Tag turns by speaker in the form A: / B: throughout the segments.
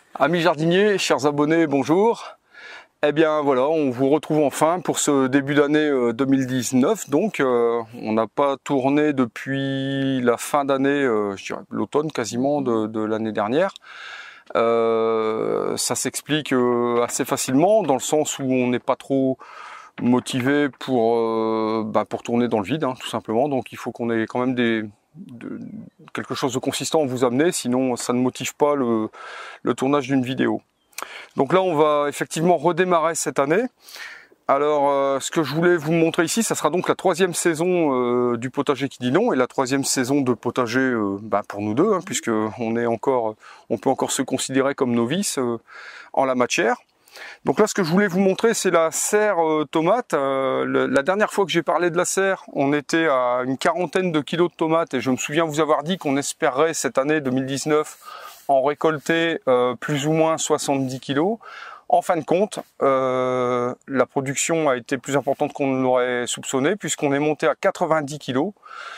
A: Amis jardiniers, chers abonnés, bonjour. Eh bien voilà, on vous retrouve enfin pour ce début d'année 2019. Donc on n'a pas tourné depuis la fin d'année, je dirais l'automne quasiment de l'année dernière. Ça s'explique assez facilement dans le sens où on n'est pas trop motivé pour tourner dans le vide, hein, tout simplement. Donc il faut qu'on ait quand même quelque chose de consistant à vous amener, sinon ça ne motive pas le tournage d'une vidéo. Donc là on va effectivement redémarrer cette année. Alors ce que je voulais vous montrer ici, ça sera donc la troisième saison du potager qui dit non, et la troisième saison de potager pour nous deux, hein, puisque on peut encore se considérer comme novices en la matière. Donc là, ce que je voulais vous montrer, c'est la serre tomate. La dernière fois que j'ai parlé de la serre, on était à une quarantaine de kilos de tomates, et je me souviens vous avoir dit qu'on espérait cette année 2019 en récolter plus ou moins 70 kilos. En fin de compte, la production a été plus importante qu'on ne l'aurait soupçonné, puisqu'on est monté à 90 kilos.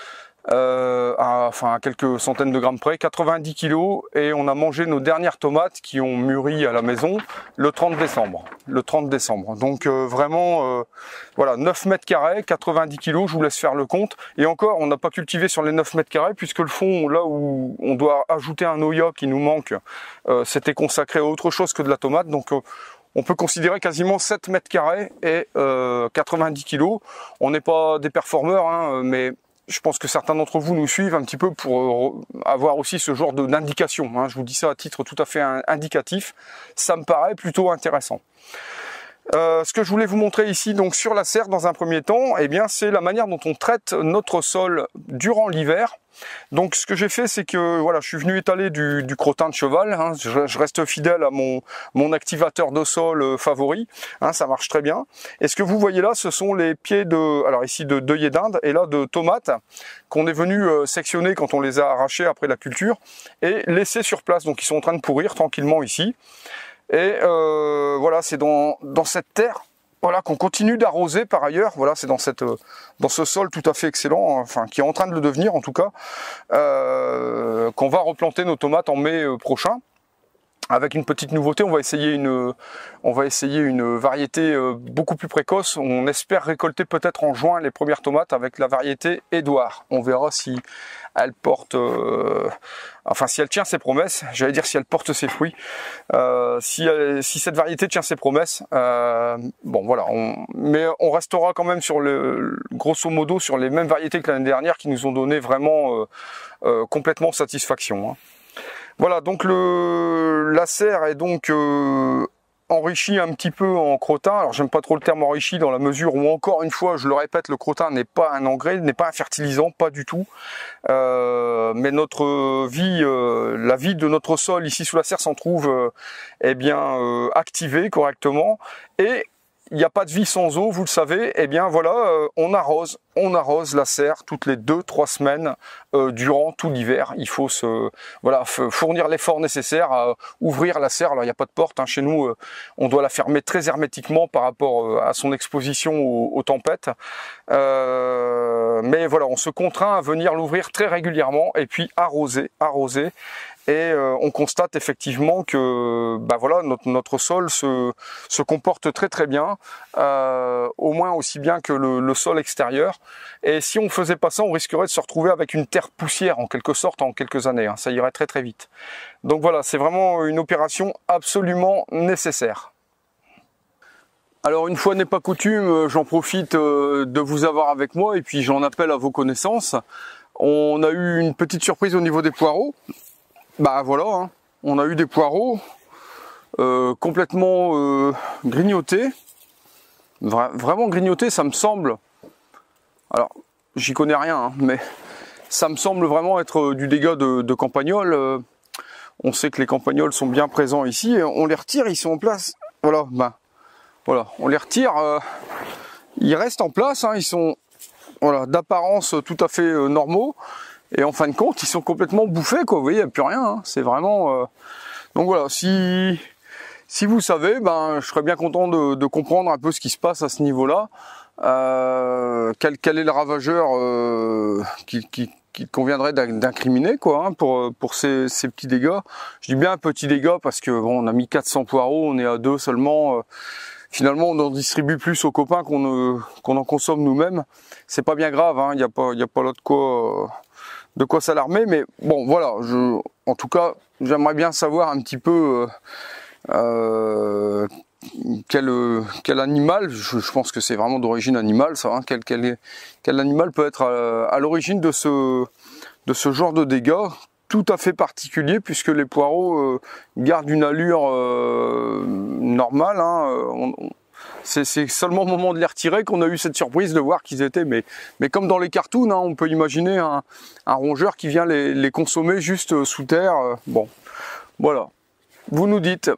A: À quelques centaines de grammes près, 90 kilos, et on a mangé nos dernières tomates qui ont mûri à la maison le 30 décembre. Donc vraiment, voilà, 9 mètres carrés, 90 kilos, je vous laisse faire le compte. Et encore, on n'a pas cultivé sur les 9 mètres carrés, puisque le fond, là où on doit ajouter un Oya qui nous manque, c'était consacré à autre chose que de la tomate. Donc on peut considérer quasiment 7 mètres carrés et 90 kilos. On n'est pas des performeurs, hein, mais je pense que certains d'entre vous nous suivent un petit peu pour avoir aussi ce genre d'indication, hein. Je vous dis ça à titre tout à fait indicatif. Ça me paraît plutôt intéressant. Ce que je voulais vous montrer ici, donc sur la serre dans un premier temps, eh bien c'est la manière dont on traite notre sol durant l'hiver. Donc ce que j'ai fait, c'est que voilà, je suis venu étaler du crottin de cheval, hein. Je reste fidèle à mon activateur de sol favori, hein, ça marche très bien. Et ce que vous voyez là, ce sont les pieds d'œillets d'Inde et là de tomates qu'on est venu sectionner quand on les a arrachés après la culture et laisser sur place. Donc ils sont en train de pourrir tranquillement ici. Et voilà, c'est dans cette terre, voilà, qu'on continue d'arroser par ailleurs. Voilà, c'est dans ce sol tout à fait excellent, enfin qui est en train de le devenir en tout cas, qu'on va replanter nos tomates en mai prochain. Avec une petite nouveauté, on va essayer une variété beaucoup plus précoce. On espère récolter peut-être en juin les premières tomates avec la variété Édouard. On verra si elle porte, si elle tient ses promesses. J'allais dire si elle porte ses fruits. Si cette variété tient ses promesses, bon voilà. Mais on restera quand même sur grosso modo sur les mêmes variétés que l'année dernière qui nous ont donné vraiment complètement satisfaction, hein. Voilà, donc la serre est donc enrichie un petit peu en crottin. Alors j'aime pas trop le terme enrichi dans la mesure où, encore une fois, je le répète, le crottin n'est pas un engrais, n'est pas un fertilisant, pas du tout. Mais notre vie, la vie de notre sol ici sous la serre s'en trouve activée correctement. Et il n'y a pas de vie sans eau, vous le savez. Eh bien voilà, on arrose la serre toutes les 2-3 semaines durant tout l'hiver. Il faut fournir l'effort nécessaire à ouvrir la serre. Alors il n'y a pas de porte, hein. Chez nous, on doit la fermer très hermétiquement par rapport à son exposition aux tempêtes. Mais voilà, on se contraint à venir l'ouvrir très régulièrement et puis arroser. Et on constate effectivement que notre sol se comporte très très bien, au moins aussi bien que le sol extérieur. Et si on faisait pas ça, on risquerait de se retrouver avec une terre poussière en quelque sorte en quelques années, hein. Ça irait très très vite. Donc voilà, c'est vraiment une opération absolument nécessaire. Alors une fois n'est pas coutume, j'en profite de vous avoir avec moi et puis j'en appelle à vos connaissances. On a eu une petite surprise au niveau des poireaux. Bah voilà, hein. On a eu des poireaux complètement grignotés, vraiment grignotés, ça me semble. Alors, j'y connais rien, hein, mais ça me semble vraiment être du dégât de campagnols. On sait que les campagnols sont bien présents ici, et on les retire, ils sont en place. Voilà, voilà, on les retire, ils restent en place, hein, ils sont d'apparence tout à fait normaux. Et en fin de compte, ils sont complètement bouffés, quoi. Vous voyez, il n'y a plus rien, hein. C'est vraiment... Donc voilà, si vous savez, je serais bien content de comprendre un peu ce qui se passe à ce niveau-là. Quel est le ravageur qui qu'il conviendrait d'incriminer, quoi, hein, pour ces petits dégâts. Je dis bien petits dégâts parce que bon, on a mis 400 poireaux, on est à 2 seulement. Finalement, on en distribue plus aux copains qu'on en consomme nous-mêmes. C'est pas bien grave, hein, y a pas là de quoi s'alarmer. Mais bon, voilà. En tout cas, j'aimerais bien savoir un petit peu quel animal. Je pense que c'est vraiment d'origine animale, ça. Hein, quel animal peut être à l'origine de ce genre de dégâts tout à fait particulier, puisque les poireaux gardent une allure normale. Hein, c'est seulement au moment de les retirer qu'on a eu cette surprise de voir qu'ils étaient, mais comme dans les cartoons, hein, on peut imaginer un rongeur qui vient les consommer juste sous terre. Bon, voilà. Vous nous dites.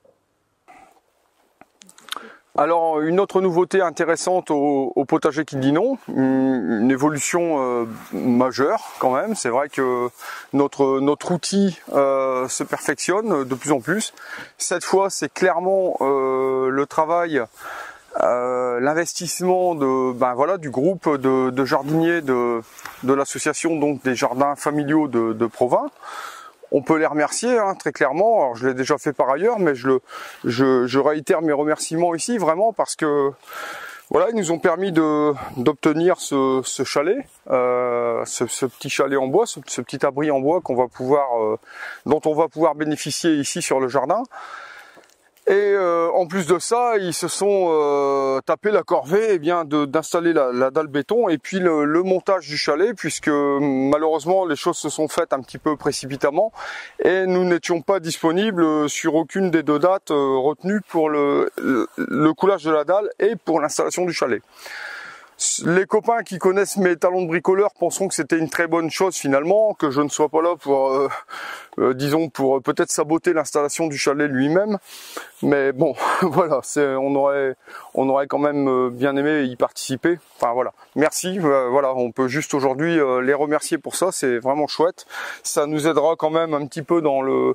A: Alors, une autre nouveauté intéressante au potager qui dit non, une évolution majeure quand même. C'est vrai que notre outil se perfectionne de plus en plus. Cette fois, c'est clairement le travail, l'investissement du groupe de jardiniers de l'association, donc des jardins familiaux de Provins. On peut les remercier, hein, très clairement. Alors, je l'ai déjà fait par ailleurs, mais je réitère mes remerciements ici, vraiment, parce que voilà, ils nous ont permis d'obtenir ce chalet, ce petit chalet en bois, ce petit abri en bois dont on va pouvoir bénéficier ici sur le jardin. Et en plus de ça, ils se sont tapé la corvée d'installer la dalle béton et puis le montage du chalet, puisque malheureusement les choses se sont faites un petit peu précipitamment et nous n'étions pas disponibles sur aucune des deux dates retenues pour le coulage de la dalle et pour l'installation du chalet. Les copains qui connaissent mes talents de bricoleur penseront que c'était une très bonne chose finalement, que je ne sois pas là pour, pour peut-être saboter l'installation du chalet lui-même. Mais bon, voilà, on aurait quand même bien aimé y participer. Enfin voilà, merci. Voilà, on peut juste aujourd'hui les remercier pour ça. C'est vraiment chouette. Ça nous aidera quand même un petit peu dans le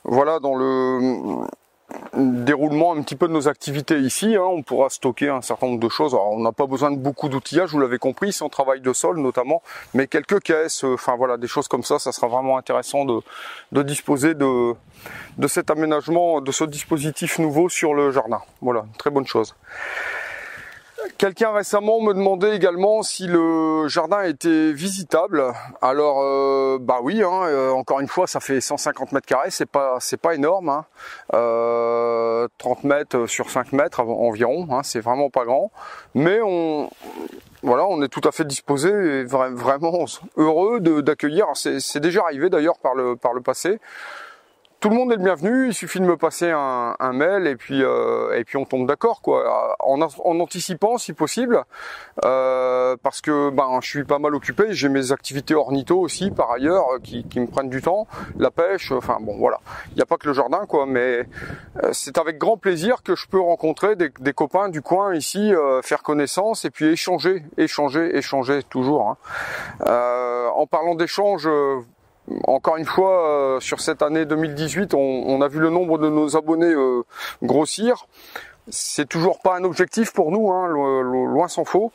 A: déroulement un petit peu de nos activités ici, hein. On pourra stocker un certain nombre de choses. Alors, on n'a pas besoin de beaucoup d'outillage, vous l'avez compris, sans travail de sol notamment, mais quelques caisses, enfin voilà, des choses comme ça sera vraiment intéressant de disposer de cet aménagement, de ce dispositif nouveau sur le jardin. Voilà, une très bonne chose. Quelqu'un récemment me demandait également si le jardin était visitable. Alors bah oui, hein, encore une fois, ça fait 150 mètres carrés, c'est pas énorme, hein. 30 mètres sur 5 mètres environ, hein, c'est vraiment pas grand. Mais voilà, on est tout à fait disposé et vraiment heureux d'accueillir. C'est déjà arrivé d'ailleurs par le passé. Tout le monde est le bienvenu, il suffit de me passer un mail et puis on tombe d'accord, quoi, en anticipant si possible, parce que je suis pas mal occupé, j'ai mes activités ornitho aussi par ailleurs qui me prennent du temps, la pêche, enfin bon voilà, il n'y a pas que le jardin, quoi, mais c'est avec grand plaisir que je peux rencontrer des copains du coin ici, faire connaissance et puis échanger toujours, hein. En parlant d'échange, encore une fois, sur cette année 2018, on a vu le nombre de nos abonnés grossir. C'est toujours pas un objectif pour nous, hein, loin s'en faut.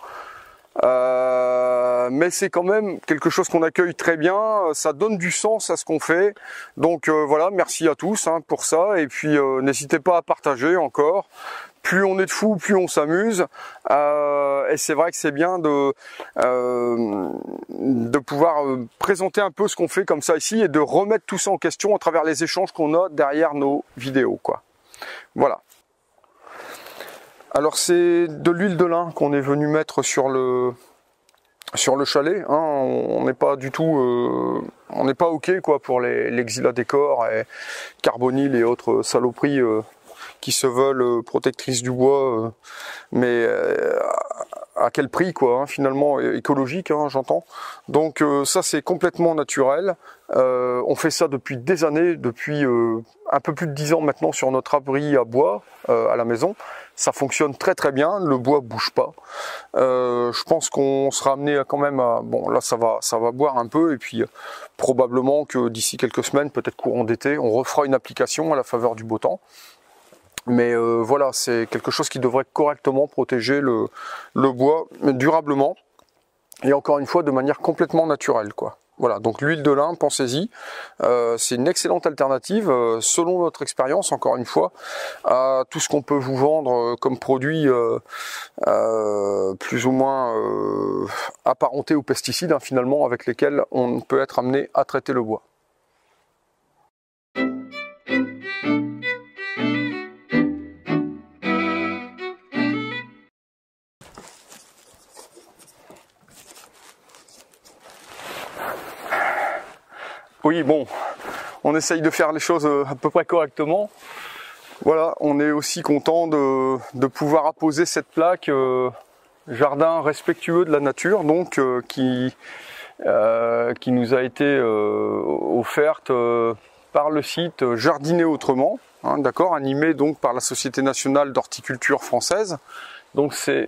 A: Mais c'est quand même quelque chose qu'on accueille très bien, ça donne du sens à ce qu'on fait. Donc voilà, merci à tous, hein, pour ça. Et puis n'hésitez pas à partager encore. Plus on est de fous, plus on s'amuse. Et c'est vrai que c'est bien de pouvoir présenter un peu ce qu'on fait comme ça ici et de remettre tout ça en question à travers les échanges qu'on a derrière nos vidéos, quoi. Voilà. Alors c'est de l'huile de lin qu'on est venu mettre sur le chalet, hein. On n'est pas du tout, on n'est pas ok, quoi, pour les Xyla-Décor et Carbonil et autres saloperies qui se veulent protectrices du bois, mais à quel prix, quoi, hein, finalement écologique, hein, j'entends. Donc ça c'est complètement naturel. On fait ça depuis des années, depuis un peu plus de 10 ans maintenant sur notre abri à bois à la maison. Ça fonctionne très très bien, le bois bouge pas. Je pense qu'on sera amené quand même à... Bon là ça va boire un peu et puis probablement que d'ici quelques semaines, peut-être courant d'été, on refera une application à la faveur du beau temps. Mais voilà, c'est quelque chose qui devrait correctement protéger le bois durablement et encore une fois de manière complètement naturelle, quoi. Voilà, donc l'huile de lin, pensez-y, c'est une excellente alternative, selon notre expérience, encore une fois, à tout ce qu'on peut vous vendre comme produit plus ou moins apparentés aux pesticides, hein, finalement, avec lesquels on peut être amené à traiter le bois. Oui, bon, on essaye de faire les choses à peu près correctement. Voilà, on est aussi content de pouvoir apposer cette plaque jardin respectueux de la nature, donc qui nous a été offerte par le site Jardiner Autrement, hein, d'accord, animé donc par la Société nationale d'horticulture française. Donc c'est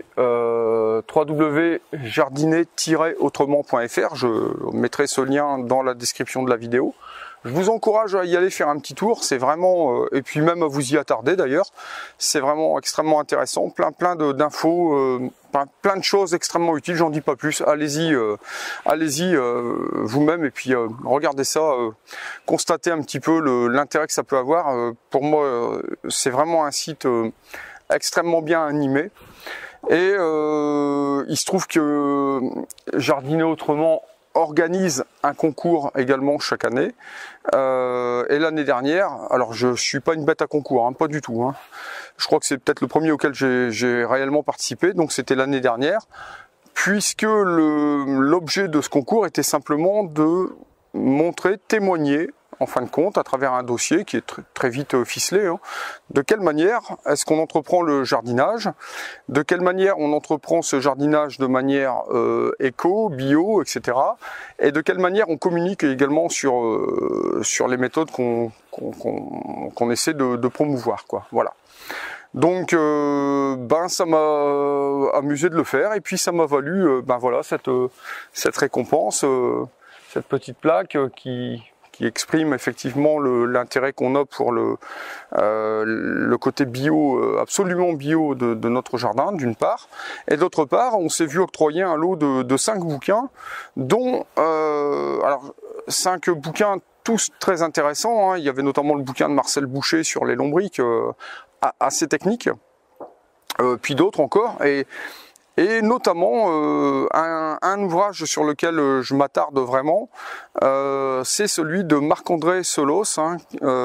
A: www.jardiner-autrement.fr. Je mettrai ce lien dans la description de la vidéo. Je vous encourage à y aller faire un petit tour, c'est vraiment, et puis même à vous y attarder d'ailleurs, c'est vraiment extrêmement intéressant, plein d'infos, plein de choses extrêmement utiles, j'en dis pas plus, allez-y vous-même et puis regardez ça, constatez un petit peu l'intérêt que ça peut avoir. Pour moi, c'est vraiment un site extrêmement bien animé. Et il se trouve que Jardiner Autrement organise un concours également chaque année. Et l'année dernière, alors je suis pas une bête à concours, hein, pas du tout. Hein. Je crois que c'est peut-être le premier auquel j'ai réellement participé, donc c'était l'année dernière, puisque l'objet de ce concours était simplement de montrer, témoigner, en fin de compte, à travers un dossier qui est très vite ficelé, hein, de quelle manière est-ce qu'on entreprend le jardinage, de quelle manière on entreprend ce jardinage de manière éco, bio, etc. Et de quelle manière on communique également sur les méthodes qu'on essaie de promouvoir, quoi. Voilà. Donc ça m'a amusé de le faire et puis ça m'a valu voilà, cette récompense, cette petite plaque qui exprime effectivement l'intérêt qu'on a pour le côté bio, absolument bio de notre jardin, d'une part, et d'autre part, on s'est vu octroyer un lot de 5 bouquins, dont alors 5 bouquins tous très intéressants, hein. Il y avait notamment le bouquin de Marcel Boucher sur les lombrics, assez technique, puis d'autres encore, et notamment un ouvrage sur lequel je m'attarde vraiment, c'est celui de Marc-André Solos, hein,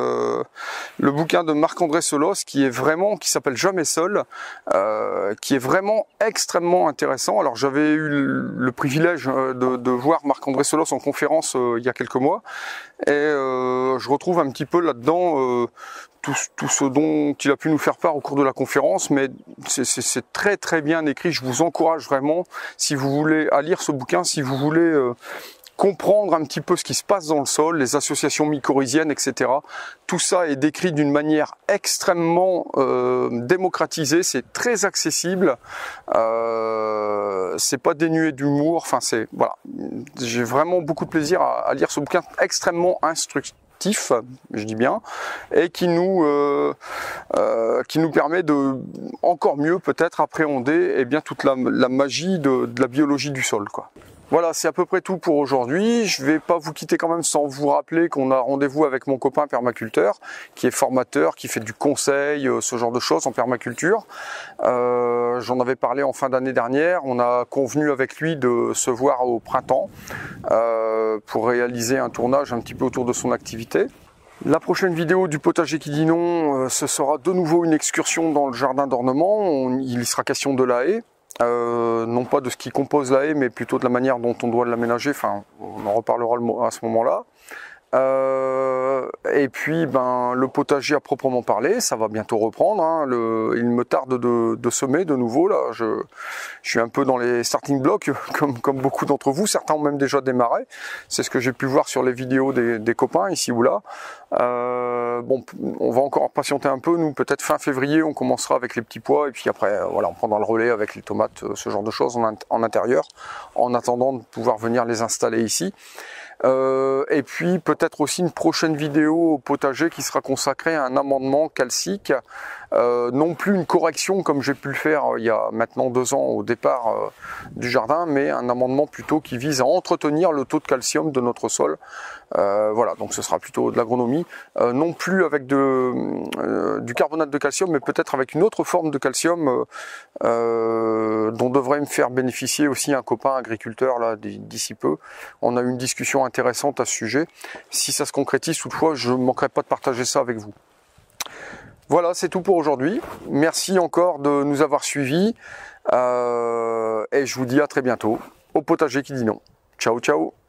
A: le bouquin de Marc-André Solos qui s'appelle Jamais seul, qui est vraiment extrêmement intéressant. Alors j'avais eu le privilège de voir Marc-André Solos en conférence il y a quelques mois, et je retrouve un petit peu là-dedans tout ce dont il a pu nous faire part au cours de la conférence, mais c'est très bien écrit. Je vous encourage vraiment, si vous voulez, à lire ce bouquin, si vous voulez comprendre un petit peu ce qui se passe dans le sol, les associations mycorhiziennes, etc. Tout ça est décrit d'une manière extrêmement démocratisée, c'est très accessible, c'est pas dénué d'humour, enfin voilà, j'ai vraiment beaucoup de plaisir à lire ce bouquin extrêmement instructif, je dis bien, et qui nous permet de encore mieux peut-être appréhender toute la magie de la biologie du sol, quoi. Voilà, c'est à peu près tout pour aujourd'hui. Je vais pas vous quitter quand même sans vous rappeler qu'on a rendez-vous avec mon copain permaculteur, qui est formateur, qui fait du conseil, ce genre de choses en permaculture. J'en avais parlé en fin d'année dernière. On a convenu avec lui de se voir au printemps pour réaliser un tournage un petit peu autour de son activité. La prochaine vidéo du potager qui dit non, ce sera de nouveau une excursion dans le jardin d'ornement. Il sera question de la haie. Non pas de ce qui compose la haie, mais plutôt de la manière dont on doit l'aménager. Enfin, on en reparlera à ce moment-là. Et puis, le potager à proprement parler, ça va bientôt reprendre. Hein. Il me tarde de semer de nouveau. Là, je suis un peu dans les starting blocks, comme beaucoup d'entre vous. Certains ont même déjà démarré. C'est ce que j'ai pu voir sur les vidéos des copains ici ou là. On va encore patienter un peu. Nous, peut-être fin février, on commencera avec les petits pois. Et puis après, voilà, on prendra le relais avec les tomates, ce genre de choses en intérieur, en attendant de pouvoir venir les installer ici. Et puis peut-être aussi une prochaine vidéo au potager qui sera consacrée à un amendement calcique, non plus une correction comme j'ai pu le faire il y a maintenant 2 ans au départ du jardin, mais un amendement plutôt qui vise à entretenir le taux de calcium de notre sol. Voilà, donc ce sera plutôt de l'agronomie, non plus avec du carbonate de calcium, mais peut-être avec une autre forme de calcium dont devrait me faire bénéficier aussi un copain agriculteur là d'ici peu. On a eu une discussion intéressante à ce sujet. Si ça se concrétise, toutefois, je ne manquerai pas de partager ça avec vous. Voilà, c'est tout pour aujourd'hui. Merci encore de nous avoir suivis et je vous dis à très bientôt au potager qui dit non. Ciao, ciao.